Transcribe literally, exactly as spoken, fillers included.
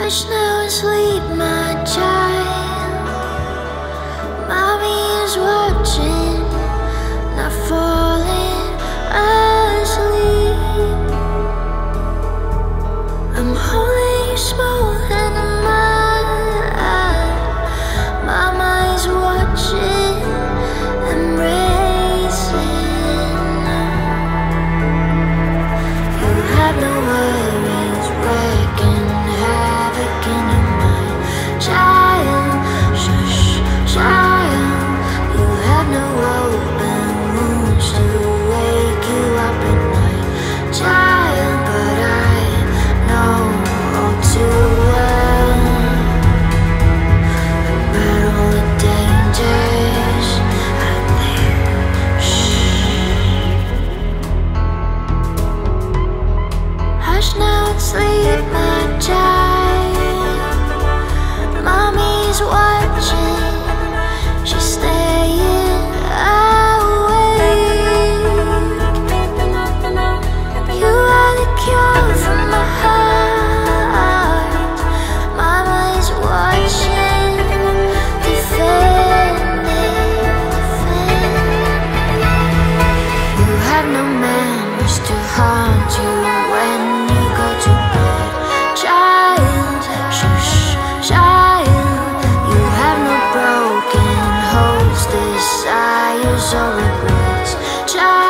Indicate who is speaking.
Speaker 1: Hush now and sleep, my child. Mommy is watching, not falling asleep. I'm holding you small and mine. Mama is watching, embracing. You have no worries, wreaking havoc in your mind. Child, shush, child. You have no open wounds to wake you up at night. Child, but I know all too well about all the dangers out there. Shh. Hush now and sleep, my child. Mommy's watching, she's staying awake. You are the cure for my heart. Mama is watching, defending, defending. You have no memories to haunt you when you go to bed. Child, shush, child. You have no broken hopes, desires, or regrets. Child.